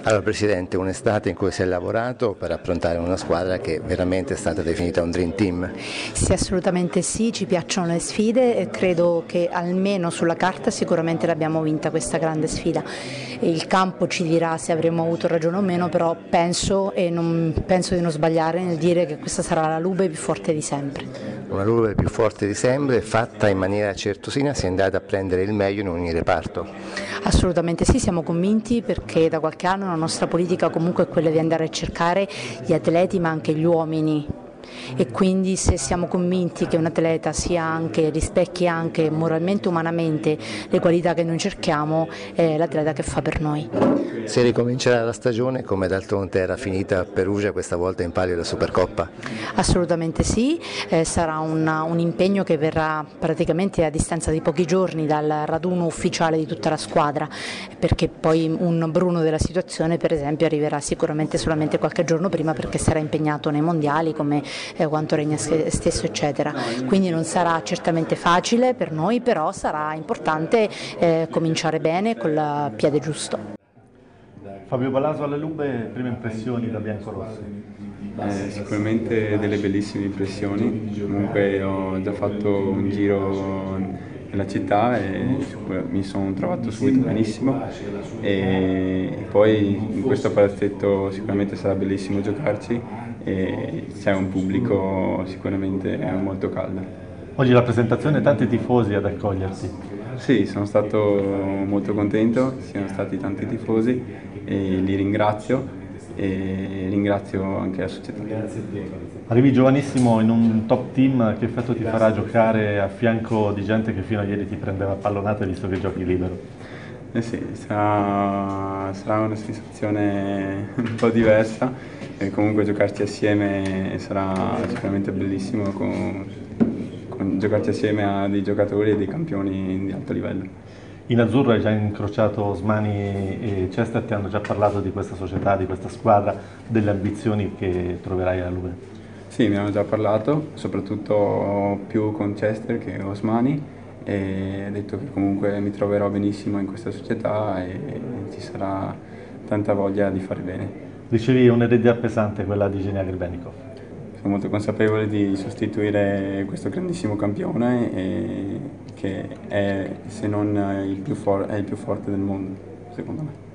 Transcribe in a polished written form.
Allora Presidente, un'estate in cui si è lavorato per approntare una squadra che veramente è stata definita un dream team. Sì, assolutamente sì, ci piacciono le sfide e credo che almeno sulla carta sicuramente l'abbiamo vinta questa grande sfida. Il campo ci dirà se avremo avuto ragione o meno, però penso e non penso di non sbagliare nel dire che questa sarà la Lube più forte di sempre. Una Lube più forte di sempre, fatta in maniera certosina, si è andata a prendere il meglio in ogni reparto. Assolutamente sì, siamo convinti perché da qualche anno la nostra politica comunque è quella di andare a cercare gli atleti ma anche gli uomini. E quindi se siamo convinti che un atleta rispecchi anche moralmente e umanamente le qualità che noi cerchiamo, è l'atleta che fa per noi. Se ricomincerà la stagione, come d'altronde era finita a Perugia, questa volta in palio la Supercoppa? Assolutamente sì, sarà un impegno che verrà praticamente a distanza di pochi giorni dal raduno ufficiale di tutta la squadra, perché poi un Bruno della situazione per esempio arriverà sicuramente solamente qualche giorno prima perché sarà impegnato nei mondiali come quanto Regna stesso eccetera, quindi non sarà certamente facile per noi, però sarà importante cominciare bene col piede giusto. Fabio Balaso alle Lube, prime impressioni da biancorossi? Sicuramente delle bellissime impressioni, comunque ho già fatto un giro nella città e mi sono trovato subito benissimo e poi in questo palazzetto sicuramente sarà bellissimo giocarci e c'è un pubblico sicuramente molto caldo. Oggi la presentazione, tanti tifosi ad accoglierti. Sì, sono stato molto contento, siano stati tanti tifosi e li ringrazio e ringrazio anche la società. Arrivi giovanissimo in un top team, che effetto ti farà giocare a fianco di gente che fino a ieri ti prendeva a pallonate visto che giochi libero? Eh sì, sarà una sensazione un po' diversa e comunque giocarci assieme sarà sicuramente bellissimo giocarci assieme a dei giocatori e dei campioni di alto livello. In azzurro hai già incrociato Osmani e Chester, ti hanno già parlato di questa società, di questa squadra, delle ambizioni che troverai alla Lube? Sì, mi hanno già parlato, soprattutto più con Chester che Osmani, e ha detto che comunque mi troverò benissimo in questa società e ci sarà tanta voglia di fare bene. Dicevi un'eredità pesante quella di Genia Grebenikov. Sono molto consapevole di sostituire questo grandissimo campione che è, se non è il più forte del mondo, secondo me.